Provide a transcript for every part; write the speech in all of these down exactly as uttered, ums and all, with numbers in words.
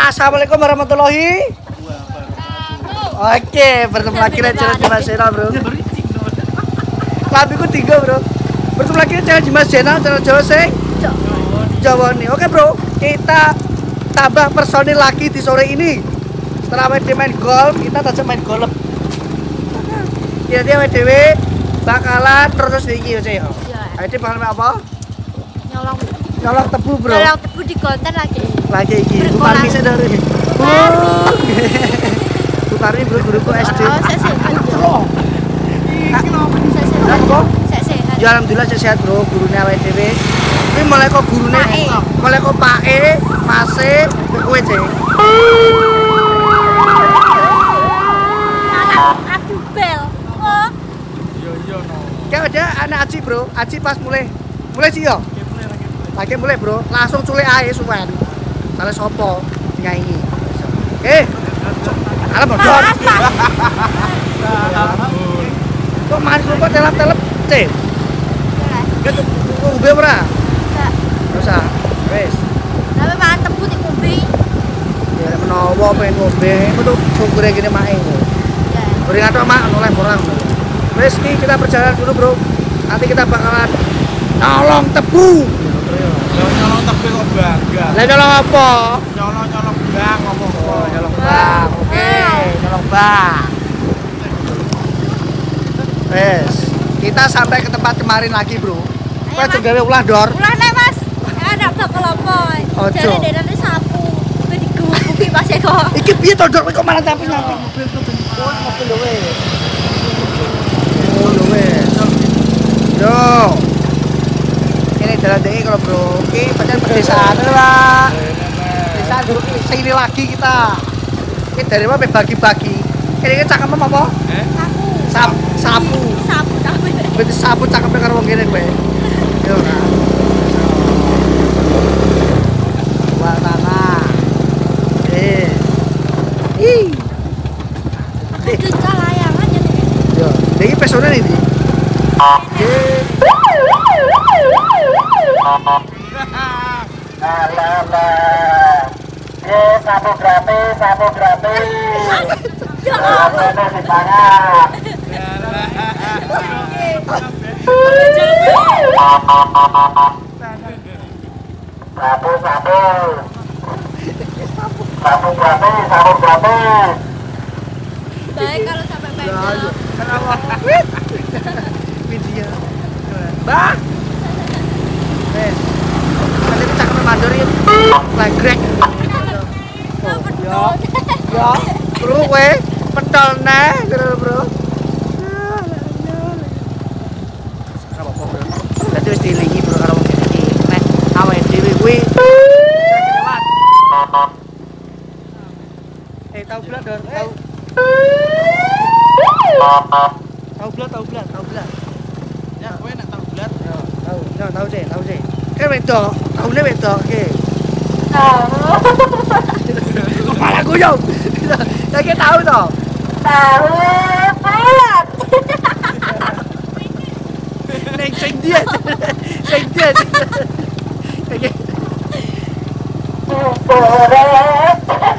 Assalamualaikum warahmatullahi. Oke, bertemu lagi dengan channel Dimas Zena, bro. Labiku tiga, bro. Bertemu lagi dengan channel Dimas Zena, channel Jawa sing Jawa nih. Oke, bro. Kita tambah personil lagi di sore ini. Setelah W D main golf, kita tajam main golf. Kira-kira W D W bakalan terus tinggi, Cek. W D bakalan apa? Nyolong. Nyolong tebu, bro. Nyolong tebu di konten lagi. Lagi iki. Bukan bisa dari. Bukan bro, guruku S D. Oh, saya sehat. Saya sehat. Saya sehat. Ya alhamdulillah saya sehat, bro. Gurunya W D W. Ini mulai kok gurune, mulai kok Pak E, Mas E, kowe, Cek. Aduh bel. Oh. Yo yo no. Kayak ada anak Aci, bro. Aci pas mulai mulai sih yo. Lagi mulai, bro. Langsung culik ae suwen. Sale sopo nyanyi. Eh. Alam bodor. Kok mari kok telap-telep, Cek. Gitu ngombe ora? Enggak. Usah. Wes. Tapi makan tebu di ngombe. Ya menawa pengen ngombe, metu sungkure gini mae. Ya. Beri ngatok mak oleh orang. Wes iki kita perjalanan dulu, bro. Nanti kita bakalan nolong tebu. Nyolong tebu kok bangga. Lah nyolong apa? Nyolong nyolong bang ngomong. Oh, nyolong bang. Oke, nyolong bang. Wes, kita sampai ke tempat kemarin lagi, bro. Kita juga gawe ulah dor. Ulah nek, Mas. Anak bakal apa? Ojo. Jare denane sapu. Kowe digebuki Mas Eko. Iki piye to, Dor? Kowe kok malah tapi nyampe mobil tuh ben kuat mobil lho wes. Oh, lho wes. Yo. Ini jalan D I kalau, bro. Oke, pancen pedesaan lah. Desa dulu sini lagi kita. Ini dari mana bagi-bagi. Ini kan cakep apa? Eh? Sapu. Sap, sapu. Sapu sapu. Berarti sapu cakep karo wong kene kowe. Yo ora. Wah, tanah. Eh. Ih. Itu layangan jadi. Yo, iki pesone iki. Oke. Alah, ye sapu gratis, sapu gratis. Ya Sapu di tangan. Sapu, sapu. Sapu gratis, sapu gratis. baik kalau sampai pegang. Kenapa? Video. Bah. Wes. Kali ini cakep mandor iki. Lagrek. Ya. Ya. Bro kowe pentol neh, bro. Apa-apa, bro. Dadi wis dilingi, bro, karo wong iki. Nek awake dhewe kuwi Eh, tahu bulat, Dor. Tahu. Tahu bulat, tahu bulat, tahu bulat. Ya kowe nek tahu bulat. Ya, tahu. Ya, tahu sih, tahu sih. Eh, wedok. Taune wedok, oke. Kepala gue yo. Lagi tahu toh. Tahu bulat. Neng sing dia. Sing dia. Oke. Goreng.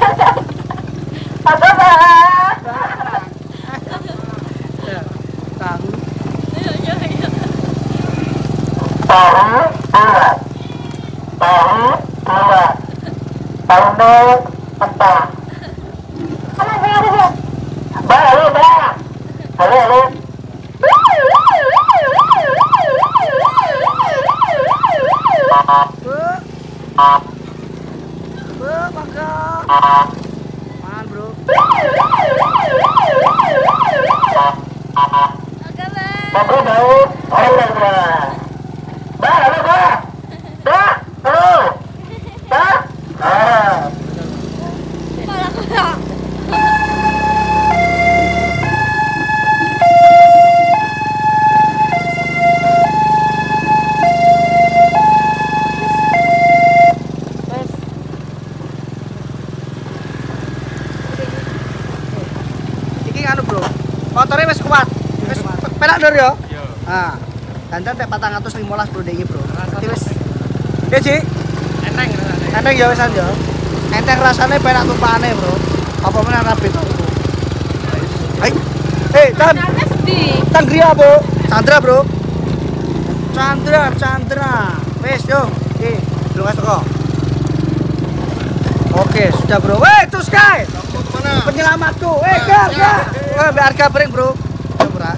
Apa, Pak? Ya, tahu. Ayo ayo ayo. Tahu bulat. Tahu bulat. Tahu mentah. Bah, halo, bah. Halo, halo. Bu. Bu, mangga. Man, bro. Oke, Bang. Bagus, tahu. Halo, bah. Bah, halo, bah. Bah, halo. Bah. Ah. Malah kena. Iki anu, bro. Motornya wis kuat. Wis pelak Dor yo. Yo. Ah. Dandan tek empat ratus lima belas bro iki, bro. Dadi wis. Ya, Ci. Eneng rasane. Eneng ya wisan ya. Enteng rasanya penak tumpane, Bro. Apa meneh rapi to? Hai. Eh, Tan. Karena sedih. Tan Gria, Bu. Chandra, Bro. Chandra, Chandra. Wes, yo. Oke, lu ngas kok. Oke, sudah, Bro. Weh, terus Sky. Penyelamatku. Eh, Gar, Gar. Wah, biar kabring, Bro. Yo, Bro.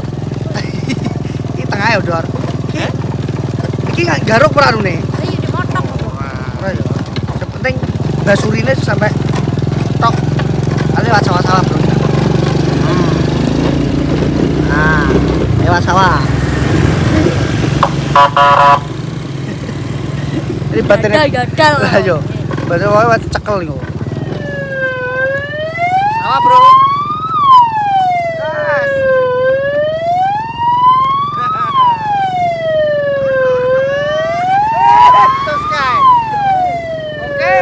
Iki tengah ya, Dor. Eh? Iki nggak garuk ora rune. Ayo dimotong. Ora ya. Yang penting basurine sampai tok. Ada lewat sawah-sawah, Bro. Hmm. Nah, lewat sawah. Ini baterainya Gagal. lah yo. Baterai wae cekel niku. Sawah, Bro. Gas. Terus Kai. Oke.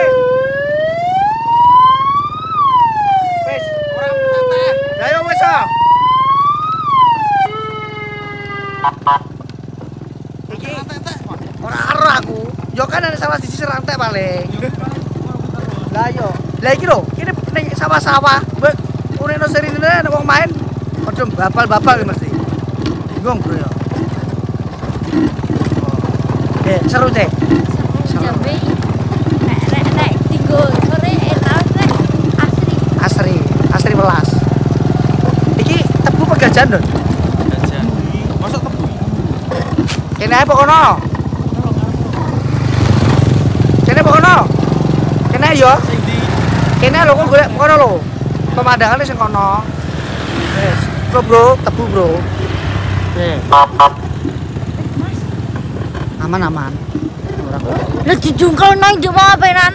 Wes, ora santai. Lah yo wes ah. Iki ora ero aku. Yo kan ada sawah sisi rantai paling. Lah yo. Lah iki lho, ini ning sawah-sawah. Mbok urene serine nek wong main padha babal-babal mesti. Bingung, Bro ya. Eh, seru teh. Jambe. Nek nek nek tinggo sore enak nek asri. Asri, asri welas. Iki tebu pegajan, Don. Jajan. Masuk tebu. Kene ae pokono. Kene pokono. Kene yo. Sing di Kene lho kok golek kono lho. Pemandangane sing kono. Wes, bro, bro, tebu, Bro. Eh, aman aman. Ora kok. Lah dijungkel nang jema penan.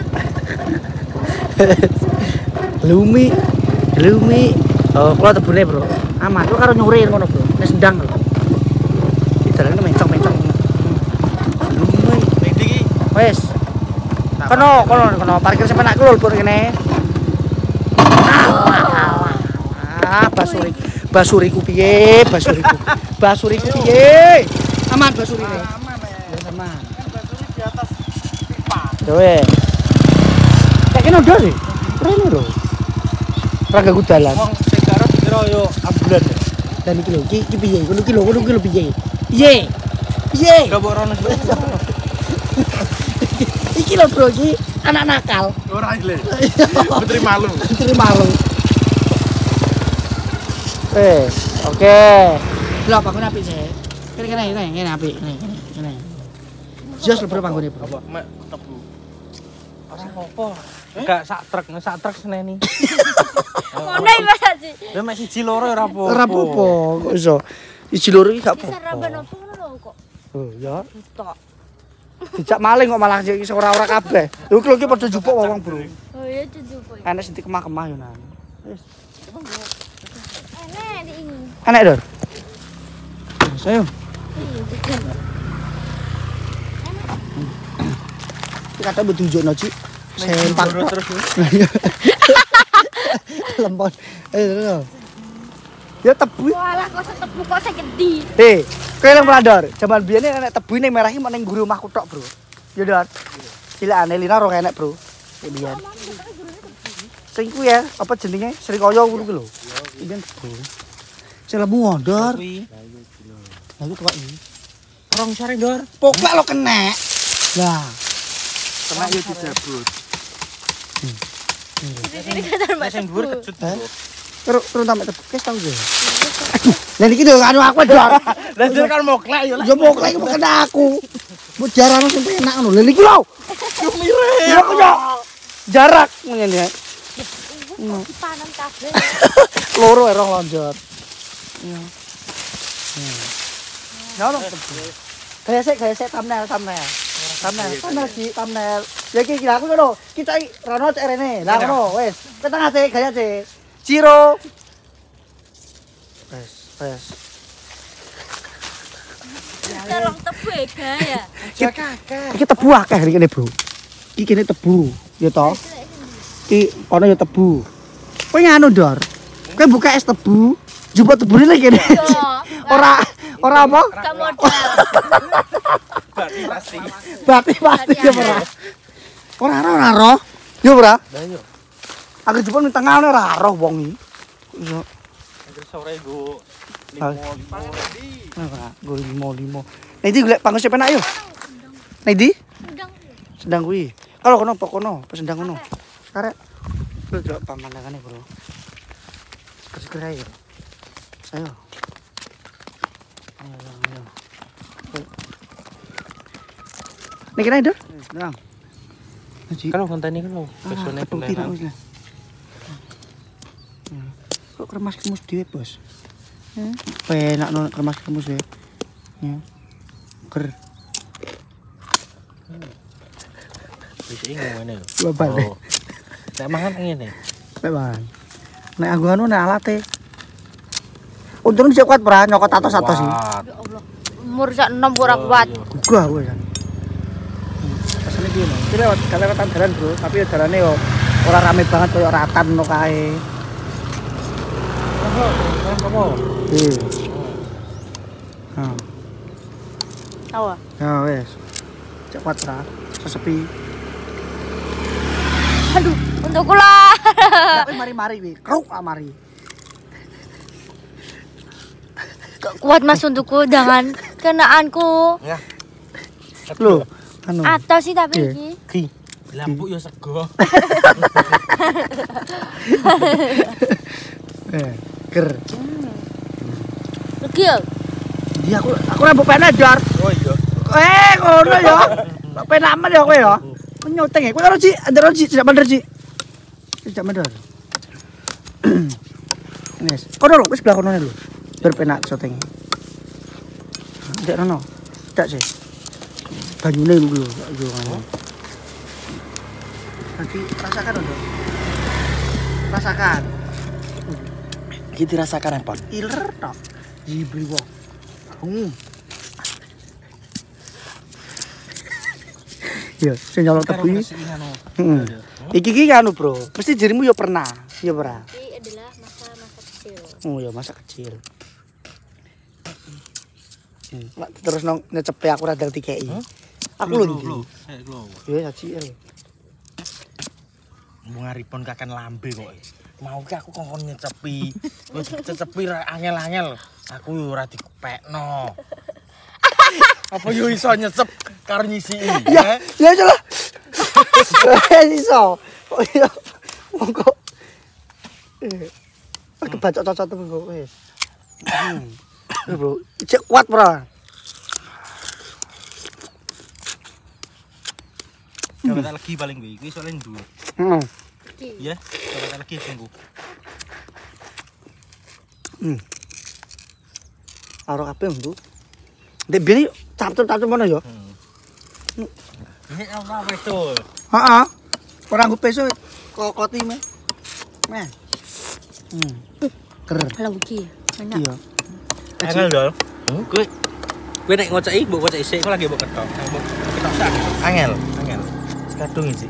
Lumi. Lumi. Oh, kalau tebune, Bro. Aman. Kok karo nyuri ngono, Bro. Nek sendang lho. Dalane mencong-mencong. Lumi. sing di iki. Wes. Kono, kono, kono. Parkir sepenakku lho, Bro, kene. Ah, basuri. Basuriku piye? Basuriku. Basuriku piye? Aman basurine. Aman ya. Aman. Kan basuri di atas pipa. Yo wes. Kayak kene udah sih. Keren lho. Ora ganggu dalan. Wong sing karo dikira yo ambulan. Dan iki lho, iki iki piye? Ngono iki lho, ngono iki lho piye? Piye? Piye? Enggak mbok rono. Iki lho, Bro, iki anak nakal. Ora iki. Putri malu. Terima lu. Wes, oke. Lho bangun apik sih. Kene kene kene kene apik, kene kene kene. Jos lho Bro panggone, Bro. Apa? Mek tebu. Ora apa. Enggak sak truk, sak truk seneni. Ngono iki Mas Haji. Lah mek siji loro ora apa. Ora apa-apa, kok iso. Iki loro iki gak Iki sarapan apa-apa. opo ngono lho kok. Oh, ya. Tok. Dijak maling kok malah iki ora-ora kabeh. Lho iki lho iki padha jupuk wong, Bro. Oh iya cucu poin. Enek sing kemah-kemah yo nang. Wis. Enak di ini. Enek, Dor. Ayo. Iya, jajan. Iki kata mbok tunjukno, Cik. Sempak tok. terus. Lempon. Eh, lho. Ya tebu. Walah kok setebu kok sing gede. Eh, kowe lho Dor. Jaman biyen nek tebu ning merah iki ning guru omahku tok, Bro. Ya, Dor. Cilikane Lina ro enek, Bro. Biyen. Sing ku ya, apa jenenge? Srikaya kuwi lho. Iki tebu. Sing lemu Dor. Kuwi. Lah iku tuwak iki. Rong sare ndor. Pokok lo kena. Lah, Kena yo dijabut. Sini kadar Nek sing dhuwur kecut. Eh? terus terus sampe tebu kes tau ge. Lah iki lho anu aku, Dor. Lah jare kan moklek yo. Ya pokok iki kena aku. Mbok jarane sing penak ngono. Lah iki lho. Yo mirip. Ya kok yo. Jarak ngene ya. panen kabeh. Loro erong lonjot. Iya. Ya ono. Gaya sik, gaya sik thumbnail, thumbnail. Thumbnail, thumbnail sih, thumbnail. Ya iki aku ngono. Kita rono cek rene. Lah ngono, wis. Ke tengah sik, gaya sik. Ciro. Wes, wes. Tolong tebu ya, gaya. Ya kakek. Iki tebu akeh iki kene, Bro. Iki kene tebu, ya toh. Iki ono ya tebu. Kowe nganu, Dor. Kowe buka es tebu, jupuk tebune lagi kene. Ora ora apa? Gak modal. Berarti pasti. Berarti pasti ya ora. Ora ora ora. Yo ora? Lah yo. Aku jupuk ning tengah ora roh wong iki. Iso. Anjir sore go Ah. limo limo. Ora, go limo limo. Nek iki golek panggus penak yo. Nek ndi? Udang. Sedang kuwi. Kalau kono pok kono, pas sedang kono. Karek. Lu delok pemandangane, Bro. Seger ae. Ayo. Ayo, ayo. Nek kena itu? Nang. Haji. Kan konteni kan lo. Ah, Besone ketuk konteni. tidak, wis lah. Hmm. Kok kremas-kremus dhewe, Bos? Hmm. Penak no kremas-kremus dhewe. Ya. Ger. Wis iki ngene lho. Babal. Oh. Nek mangan ngene. Nek mangan. Nek aku anu nek alate. Untungnya bisa kuat pra nyokot atos-atos sih. Kuat. Ya Allah. Umur sak enam ora kuat. Gua gue kan. Pasane piye, Mas? Iki lewat kelewatan dalan, Bro, tapi ya dalane yo ora rame banget koyo ratan ngono kae. Apa? Kan apa? Iya. Ha. Tawa. Ya wes. Cek kuat pra. Sesepi. Aduh, untuk kula. Tapi mari-mari wi. Kruk mari. Kuat Mas untukku dengan kenaanku. Ya. Lho, anu. Atas sih tapi Iya. iki. Ki. Lampu yo sego. Eh, ger. Legi ya. Iya aku aku rambut penak, Jar. Oh iya. Eh, ngono ya. Kok penak men ya kowe ya. Nyoteng ya. Kowe karo Ci, ndero Ci, tidak bener Ci. Tidak bener. Wes, kono lho, wis sebelah kono lho. Biar penak syuting. Tidak rono. Tidak sih. Banyune lho yo ngono. Nanti rasakan lho. Rasakan. Iki dirasakan apa? Iler tok. Jibri wong. Hmm. Ya, sing nyolong tebu iki. Heeh. Iki iki anu, Bro. Mesti dirimu ya pernah, ya ora? Ini adalah masa-masa kecil. Oh ya, masa kecil. Hmm. Mak terus nang nyecepe aku radang dikeki. Aku lho iki. Eh, lho. Ya saji. Mau ngaripon kakan lambe kok. Mau ki aku kongkon nyecepi. Wis cecepi ra angel-angel. Aku yo ora dikepekno. Apa yo iso nyecep karo nyisiki? Ya, ya aja lah. Ya iso. Oh iya. Monggo. Eh. Aku bacok-cocok temen kok wis. Hmm. Ya, Bro. Cek kuat, Bro. Kalau tak lagi paling gue, gue soalnya dua. Heeh. Ya, kalau tak lagi tunggu. Hmm. Karo kabeh, Bu. Ndek biyen capcuk-capcuk ngono ya. Ini apa itu? Heeh. Ora nggo peso kokoti me. Meh. Hmm. Ker. Lagi. Enak. Iya. Angel dong. Gue, gue nek ngoceki, mbok ngoceki sik, gue lagi mbok ketok. Mbok ketok sak. Angel, angel. Kadung sih.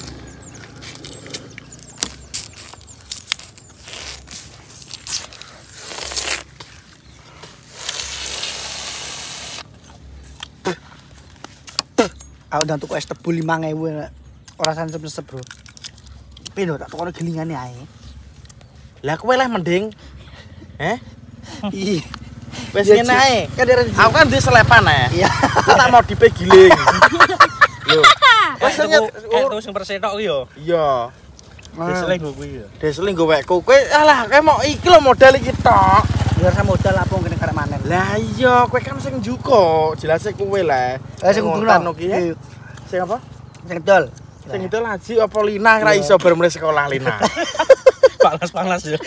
Aku udah tuku es tebu lima ribu ora sansep-sep, Bro. Piye lho tak tukone gelingane ae. Lah kowe lah mending. Eh? Iya. Wis ngene ae. Kan dari Aku kan duwe selepan ae. Iya. Aku tak mau dipe giling. Lho. Wis Eh, nyet oh. terus sing persetok ki yo. Iya. Desele nggo kuwi yo. Desele nggo wekku. Kowe alah kowe mau iki lho modal iki tok. biar sama modal apa ngene karek manen. Lah iya, kowe kan sing njuko. Jelas kowe lah. Eh sing ngono ki. Sing apa? Sing dol. Sing itu Haji apa Lina ra iso bar mulai sekolah Lina. Panas-panas ya.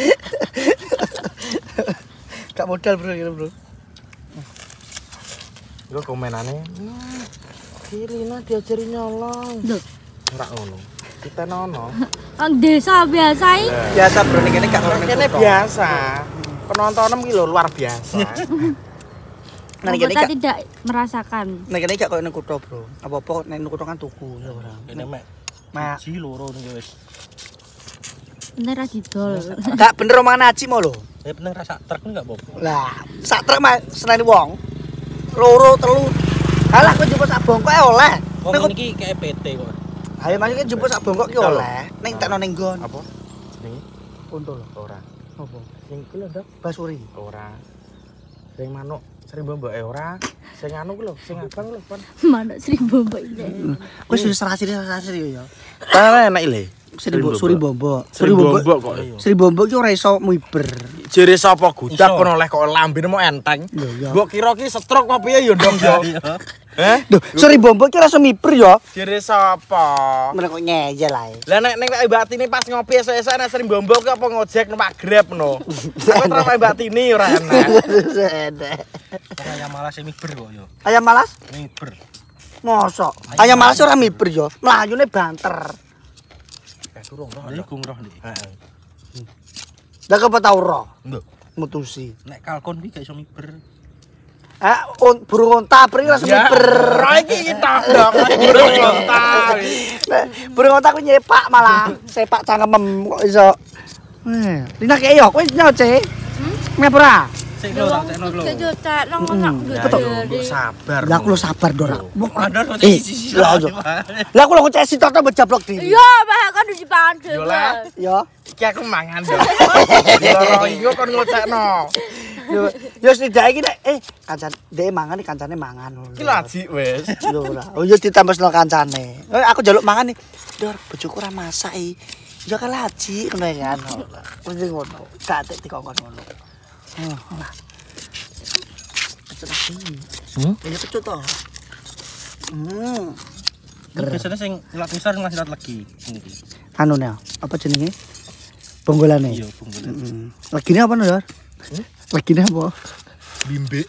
Gak modal, Bro, gitu, Bro. Gue komenannya, nah, si Lina diajari nyolong. Loh. Ora ngono. Kita nono. Ang desa biasa ini. Biasa, Bro, nek kene gak ngono. Kene biasa. Penontonem ki lho luar biasa. Nah, nek kene Kita gak tidak merasakan. nek kene gak koyo nang kutho, Bro. Apa-apa nek nang kutho kan tuku ya ora. Kene mek. Mak. Ji loro ning wis. Bener ra didol. Gak bener omongan Aji mau lho. Ya penting rasa truk enggak apa-apa. Lah, sak truk mah seneni wong. Loro, telu. Halah kok njupuk sak bongkok oleh. Wong Nek iki kayak P T kok. Ayo Mas iki jupuk sak bongkok ki oleh. Ning tekno ning nggon. Apa? Jenenge? Untul. Ora. Apa? Sing iki lho, Dok. Basuri. Ora. Sing manuk sering mbok ora. Sing anu ku lho, sing abang lho, Pon. Manuk seribu mbok ini. Wis wis serasi-serasi yo ya. Ta enak le. Seribu suri bombok. Suri bombok kok. Suri bombok ki ora iso miber. Jere sapa gudak kono oleh kok lambene mau enteng. Mbok kira ki stroke apa piye ya, Ndong yo. Heh? Lho, suri bombok ki ora iso miber ya. Jere sapa? Men kok ngeyel ae. Lah nek ning Mbak Tini pas ngopi esuk-esuk nek sering bombok ki apa ngojek numpak Grab no. Aku terus Mbak Tini ora enak. Ayam malas miber kok yo. Ayam malas? Miber. Mosok. Ayam malas ora miber ya. Mlayune banter. Durung roh. Iki roh iki. Heeh. Lah kok tau roh? Lho, Mutusi. Nek kalkon iki gak iso miber. Eh, on, burung onta pring langsung miber. Roh iki kita dong. Durung onta. Nek burung onta ku nyepak malah. Sepak cangkemem kok iso. Eh, Lina kek yo, kowe nyoce. Hmm? Ngepura? Sik lho, tak cekno lho. Sejuta nang nang Mbok sabar. Lah aku lo sabar Dora. Ada kok Eh, sisi. lah aja. Lah aku lo cek sitoto bejablok dhewe. Iya, bah kan di pangan dhewe. Yo lah. Yo. Iki aku mangan yo. Loro iki kon ngocekno. Yo, yo setidaknya iki nek eh kancan dhek mangan iki kancane mangan ngono. Iki laji wis. Yo ora. Oh yo ditambahno kancane. Eh aku njaluk mangan nih. Dor, bojoku ora masak iki. Ya kan laji ngono kan. Wis ngono. Gak tek dikongkon ngono. Oh, lah. Pecut lagi. Hmm? Ya pecut to. Hmm. Biasanya sing ulat besar ngasih ulat lagi. Iki. Anu ne, apa jenenge? Bonggolane. Iya, bungkulan. Heeh. Legine apa no, Dor? Hmm? Legine apa? Bimbe.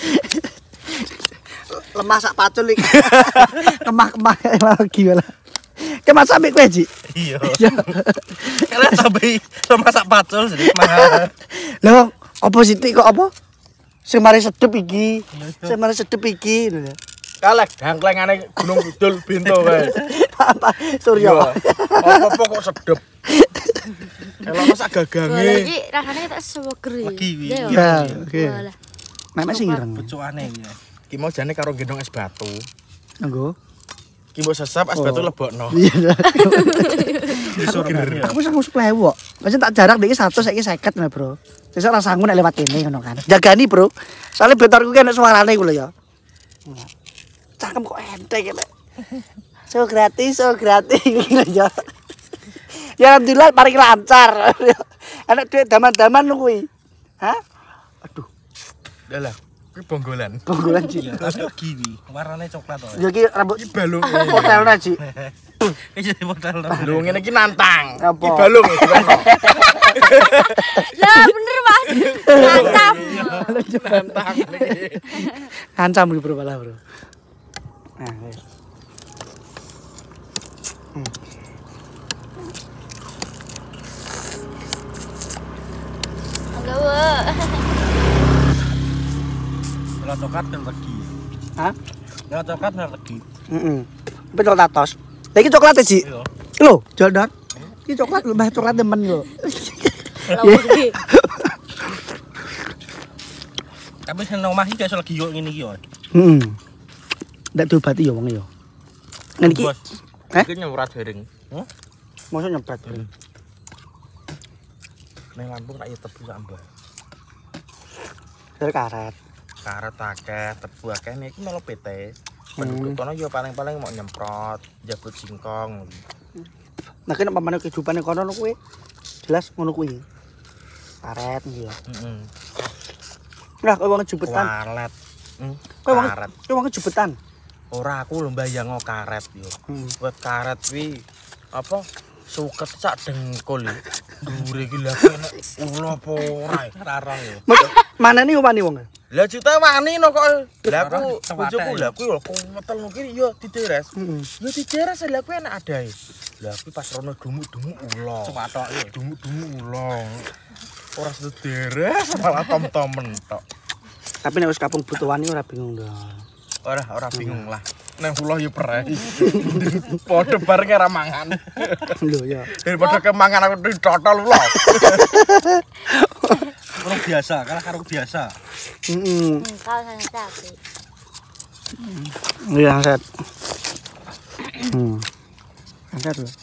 Lemah sak pacul iki. Kemah-kemah lagi malah. Kemas sampe kowe, Ji. Iya. Kalian sampai sama masak pacul sedikit mahal. Lah apa sih kok apa? Sing mari sedep iki. Sing mari sedep iki lho. Kalek dangklengane Gunung Kidul bento wae. Apa Surya? Apa-apa kok sedep. Kalau masak gagange. Lagi rasanya tak seger. Lagi wi. Ya, oke. Mek sing ireng. Bocokane iki. Ki mau jane karo gendong es batu. Nggo. Ki mbok sesap es batu lebokno. Iya. Disurger. Aku wis sepuluh ribu kok. Wis tak jarak iki seratus saiki seket lho, Bro. Sesuk ora sanggup nek lewat kene ngono kan. Jagani, Bro. Soale bentorku ki enek suarane iku lho ya. Cangkem kok entek kene. So gratis, so gratis lho ya. Ya alhamdulillah paling lancar. Enak duit daman-daman lho kuwi. Hah? Aduh, Lah lah, ki bonggolan. bonggolan Ji. Ada kiwi, warnane coklat to. Ya ki rambut Ki balung. hotelnya Ji. Iki jadi modal. Lho ngene iki nantang. Apa? Ki balung. Lah bener Mas. Mantap. Nantang iki. Kancam iki Bro malah, Bro. Nah, wis. Enggak, Kalau coklat dan lagi. Hah? Kalau coklat dan lagi. Heeh. Tapi coklat atos. Lah iki coklat Ji. Iya. Lho, Jordan. Iki coklat lho, coklat temen lho. Tapi sing nang omah iki gak iso lagi yo ngene iki yo. Heeh. Ndak diobati ya wong ya. Ngene iki. Bos. Eh? Iki nyurat dereng. Mosok nyepet. Ning Lampung tak ya tebu sak mbah. Dari karet. Karet akeh, tebu akeh iki melo P T. Penduduk kono yo paling-paling mau nyemprot, jabut singkong. Nah kene pamane kehidupane kono kuwi jelas ngono kuwi. Karet iki ya. Heeh. Lah kowe wong jubetan. Walet. Hmm, Kowe wong karet. kowe wong jubetan. Ora aku lho mbayang karet yo. Hmm. Wet karet kuwi apa suket sak dengkul. Dhuwure iki lha kene ula apa ora rarang yo. Manane omane wong. Lah juta wani no kok. Lah aku Rarang, bojoku lah kuwi yo metel nuki yo diteres. Heeh. Yo diteres lah kuwi enak adae. Lah kuwi pas rono dumuk-dumuk ula. Cepatok iki. Dumuk-dumuk ula. Ora sederes malah tom-tomen tok. Tapi nek wis kapung butuhane ora bingung dah. Ora ora bingung lah. Nang kula yo prei. Padha bareng ora mangan. Lho ya. Daripada kemangan aku ditotol lho. Orang biasa, kalah karo biasa. Heeh. Kalau saya capek. Iya set. Hmm. Angkat lho.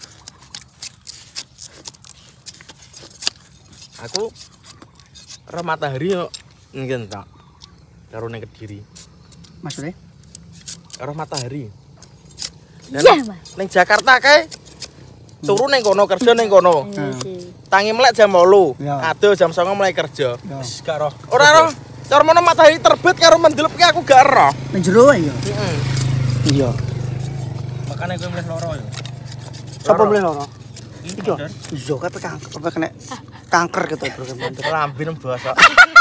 Aku roh matahari yo nggen tak. Karo ning Kediri. Maksudnya? Roh matahari. Iya, Mas. Ning Jakarta kae turu ning kono kerja ning kono. Iya sih. Tangi melek jam delapan. Ya. Ado jam sembilan mulai kerja. Wis gak roh. Ora roh. Cara mono matahari terbit karo mendelep ki aku gak roh. Ning jero ae ya. Heeh. Iya. Makane kowe mleh loro ya. Sapa boleh loro? Iki Iya. Iya kae kanker, apa kena kanker gitu bro kan. Lambin bosok.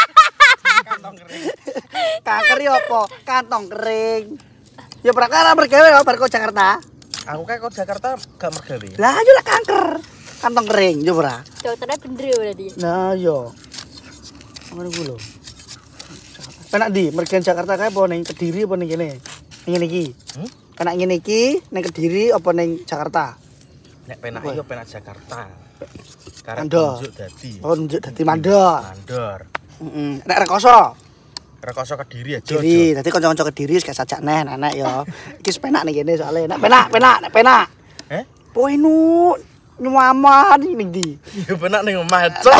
Kanker ya apa? Kantong kering. Ya prakara mergawe ya bar kok Jakarta. Aku kae kok Jakarta gak mergawe. Lah yo lah kanker. Kantong kering yo ora. Dokternya bener ya berarti. Nah yo. Ngono ku lho. Penak di mergen Jakarta kae apa ning Kediri apa ning kene? Ning ngene iki. Hmm? Penak ngene iki ning Kediri apa ning Jakarta? Nek penak yo penak Jakarta. Karek Mandor. tunjuk dadi. Oh nunjuk dadi mandor. Mandor. Heeh. Nek rekoso. Rekoso Kediri aja. Kediri, dadi kanca-kanca Kediri wis gak sajak neh nenek yo. Iki wis penak ning kene soalé. Nek penak, penak, nek penak. Eh? Poe nu nyuaman ning ndi? Ya penak ning omah, Cok.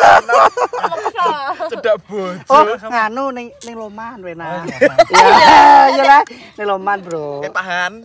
Cedak bojo. Oh, nganu ning ning Loman penak. Ya, iya lah, ning Loman, Bro. Eh pahan.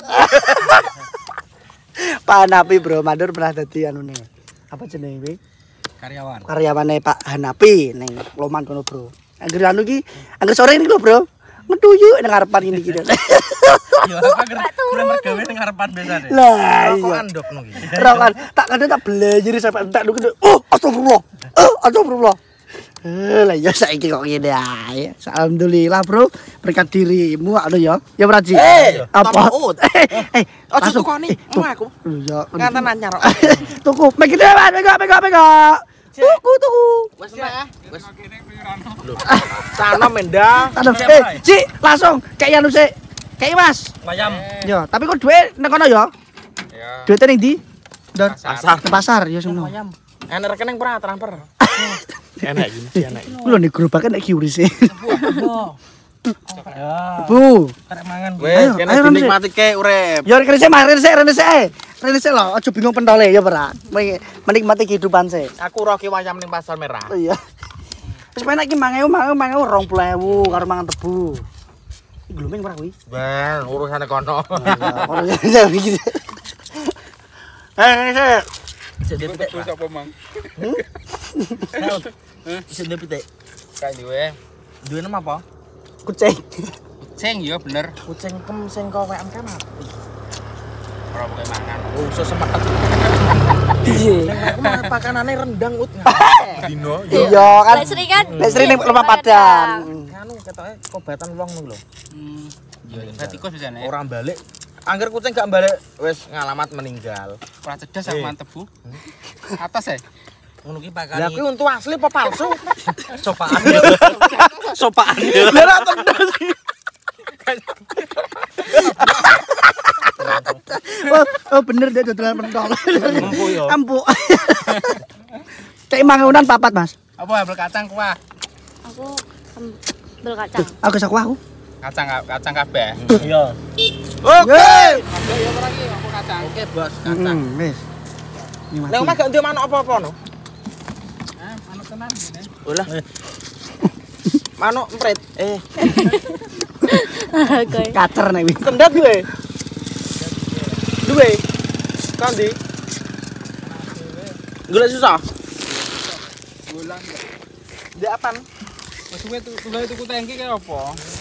Pak Hanapi, Bro, Mandur pernah dadi anune. Apa jenenge kuwi? Karyawan. Karyawane Pak Hanapi ning Loman kono, Bro. Angger anu ki, angger sore iki lho, Bro. Ngeduyu nang ngarepan ini iki. Ya apa mleh mergawe ning ngarepan besane. Lah, Kok iya. andokno ki. Rokan, tak kadang tak belajar sampai entek lu gitu. Oh, astagfirullah. Oh, astagfirullah. Eh, lah ya saiki kok ngene ae. Alhamdulillah, Bro. Berkat dirimu anu ya. Ya, Praji. Eh, apa? Tamut. Eh, eh, Ojo langsung. tukoni, Eh, tuh. omah aku. Ya, Nganten anyar. tuku. Mek gede, Mas. Pegak, pegak, pegak. Tuku, tuku. Wes nek. Wes. Lho. Sana menda. Aduh, eh, Ci, langsung kayak anu sik. Kayak Mas. Mayam. Ya, tapi kok duwe nang kono ya? Ya. Duwe ning ndi? Dor. Pasar. Ke pasar ya sono. Enak rekening pernah transfer. Enak iki, enak. Kuwi lho nek gerobake nek kiuris e. Ya. Bu. Karek mangan. Wes, Ayo, kene ayo, Ramzi. dinikmati ke urip. Ya rene sik, Mas, rene sik, rene sik. Rene sik lho, aja bingung pentole ya, Pra. Menikmati kehidupan sik. Aku roki wayam ning Pasar Merah. Oh iya. Wis penak iki mangewu, mangewu, mangewu dua puluh ribu karo mangan tebu. Iki gluming ora kuwi? Ben, urusane kono. Ora ya iki. Eh, rene sik. Bisa dipite sapa, Mang? Bisa dipite. Kae duwe. Duwe nama apa? Kucing. Kucing ya bener. Kucing kem sing kowekan kan apik. Ora pokoke mangan. Oh, iso semetet. Iya. Aku mangan pakanane rendang ut. Dino. Iya kan. Lek sering kan? Lek sering ning Lemah Padang. Anu ketoke kobatan wong ngono lho. Hmm. Ya berarti kos bisane. Orang balik. Angger kucing gak balik wis ngalamat meninggal. Ora cerdas aku mantep, Bu. Atas ya. Ngono ki pakane. Lah kuwi untu asli apa palsu? Sopaan. Sopaan. Lah ra cerdas iki. Oh, oh bener dia dodolan pentol. Empuk ya. Empuk. Kayak mangunan papat, Mas. Apa ambel kacang kuah? Aku sambel kacang. Aku sak aku. Kacang kacang kabeh. Iya. Oke. Ada ya ora iki aku kacang. Oke, Bos. Kacang. Hmm, wis. Nek omah gak ndek manuk apa-apa no? Ah, manuk tenan ngene. Olah. Manuk emprit. Eh, Oke. Kacer nek kuwi. kendat duwe. Duwe. Kandi. Golek susah. Bulan. Ndek apaan? Wes suwe tuku tuku tangki kaya apa?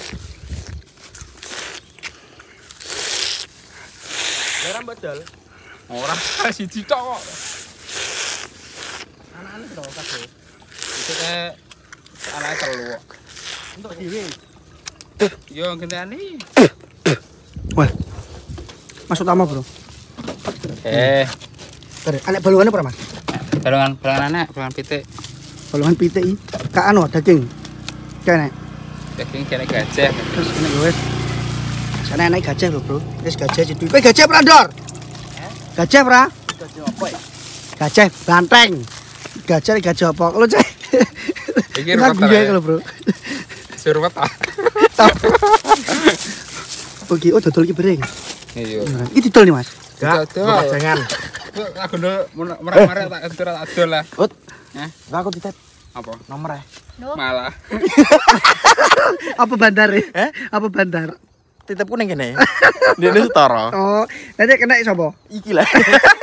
Lerang badal. Ora siji tok kok. Anak-anak lho kabeh. Itu kayak anake telu kok. Untuk dhewe. Yo ngenteni. Wah. Masuk utama, Bro. Eh, Tere, anek balungane ora, Mas? balongan balongan anak, balongan pitik. Balungan pitik iki. Ka anu daging. Kene. Daging kene gajah. Terus kene yo wis. Sana anak gajah lho, Bro. Wis gajah situ. Kowe gajah pra, Ndor? Gajah pra? Gajah apa ya? Gajah banteng. Gajah gajah apa? Kalau cek. Iki ruwet ta, Iya ya? kalau, Bro. Surwet ah. Oke, oh dodol iki bering. Iya. Iki didol nih, Mas. Gak, Dodol. jangan. Aku ndo merek-merek tak entur tak adol lah. Ut. Hah? Enggak aku ditet Apa? nomor ya. Malah. Apa bandar ya? Eh? Apa bandar? Titipku ning kene. Dia ini setara. Oh, nanti kena sapa? Iki lah.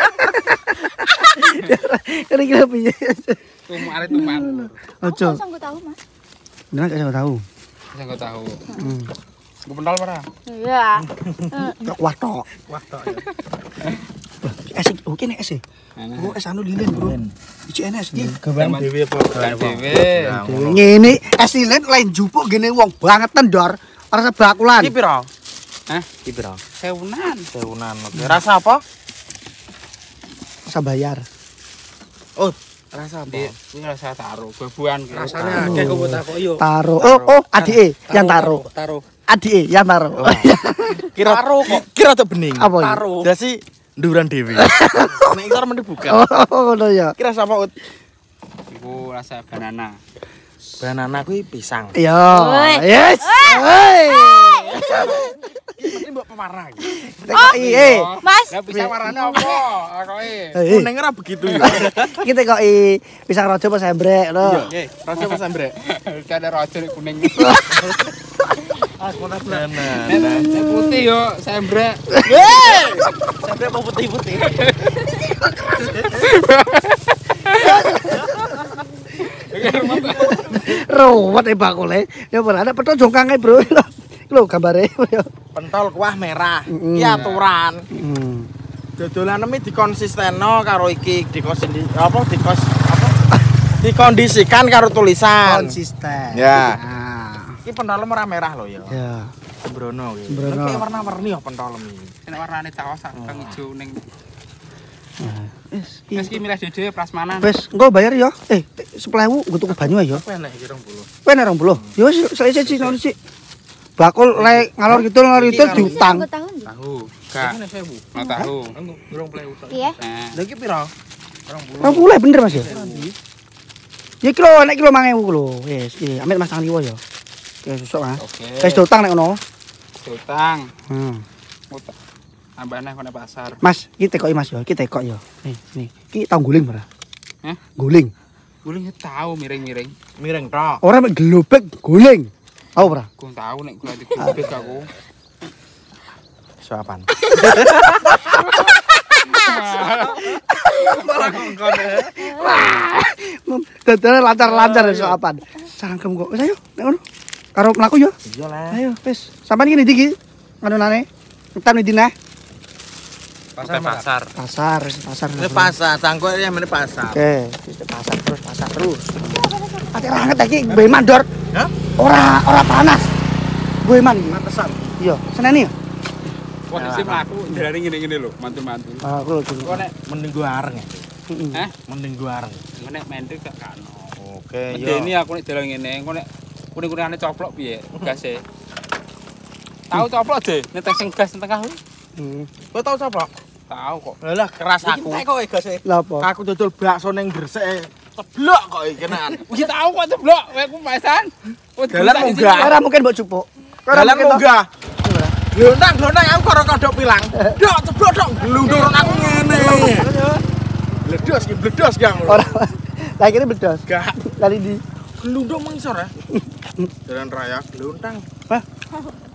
Kena kira piye? Tuman itu tuman. Ojo. Aku sanggup tahu, Mas. Nah, gak tahu. Saya enggak tahu. Hmm. Gue pentol para. Iya. Tok wah tok. Wah tok. Es oke nek es. Oh, es anu lilin, Bro. Iki enak iki. Gawan dhewe apa? Gawan dhewe. Ngene es lilin lain jupuk gene wong banget tendor. Ora sebakulan. Iki piro? Hah? Iki piro? Sewunan. Sewunan. Oke. Rasa apa? Rasa bayar. Oh, rasa apa? Di ini rasa taruh, bebuan gitu. Rasanya akeh kok buat aku yo. Taro. Oh, oh, adike yang taro. Taruh. Adike yang taro. Kira taruh kok. Kira tuh bening. Apa ini? Taruh. Dasi nduran dhewe. Nek iso men buka. Oh, ngono ya. Kira sama Ut. Iku rasa banana. Banana kuwi pisang. Yo. Woi. Yes. Woi. Ini mbok pemarah iki. Tekoki eh. Mas, Lah pisang warnane apa? Akoke. Eh, Kuning ora begitu ya. kita kok i pisang raja pas embrek lho. Nggih, rasa pas ambrek. Ada rojo nek kuning. Aku ora banana. Nek putih yo sembrek. Sampai apa putih-putih. Ruwet e bakule. Ya ora ada petok jongkange, Bro. Lho gambare. Pentol kuah merah. Mm. Iki aturan. Hmm. Dodolan iki dikonsisteno karo iki dikosin di, apa dikos apa dikondisikan karo tulisan. Konsisten. Ya. Nah. Iki pentolem ora merah lho ya. Ya. Sembrono iki. Sembrono. Iki warna-warni ya pentolem iki. Nek warnane caos kang ijo ning. Wis, Wis ki milih dhewe prasmanan. wis engko bayar ya. Eh, sepuluh ribu nggo tuku banyu ae ya. Apa enak iki rong puluh. Kowe rong puluh. Ya wis selesai sih nang sik. Bakul lek ngalor gitu ngalor itu diutang. sanggup tahu nggak? Tahu. Gak. Iki nek sewu. Mau tahu. rong puluh. Iya. Nah, Lha iki piro? rong puluh bener Mas ya. Ya kilo nek kilo lima ribu lho. Wis, iki amit Mas Tangan Liwo ya. Oke, susuk Mas. oke. Wis diutang nek ngono. Utang. Hmm. Utang. Tambah neh kene pasar. Mas, iki tekoki Mas ya, iki tekok ya. Nih, nih. Iki tau guling ora? Hah? Guling. Guling tahu miring-miring. Miring tok. Ora mek globek guling. Tau ora? Ku tahu nek kula digubek aku. Suapan. Dadane lancar-lancar iso apan. Cangkem kok. Wis ayo, nek ngono. Karo mlaku ya. Iya lah. Ayo, wis. Sampeyan iki ndi iki? Nganunane. Ngetam ndi nah? Pasar pasar. Pasar, wis pasar. Ini pasar, cangkuk ini meneh pasar. Oke, wis pasar terus, pasar terus. Ati ranget iki gue mandor. Hah? Ora ora panas. Gue man iki. Mantesan. Iya, seneni ya? Wah, isi mlaku ndari ngene-ngene lho, mantul-mantul. Ah, kulo kulo. Kok nek Mending gua areng ya. Heeh. Hah? Mending gua areng. nek mendek gak kano. Oke, Medeni aku nek dalan ngene, engko nek kuning-kuningane coplok piye gase. Tahu coplok deh, nek sing gas tengah kuwi. Heeh. Kowe tau sapa? Tahu kok. Lah keras aku. Iki kok gase. Lah apa? Aku dodol bakso ning Gresik. Ceblok kok iki kenan. Wis tahu kok ceblok, kowe ku pesan. Dalan munggah. Ora mungkin mbok jupuk. Ora Dalan mungkin toh. munggah. Glondang glondang aku karo kodok pilang. Dok ceblok dok glundur aku ngene. Bledos ki bledos ki aku. Ora. Lah kene bedos. Gak Kali di glundung mengisor ya. Jalan raya glondang. Hah?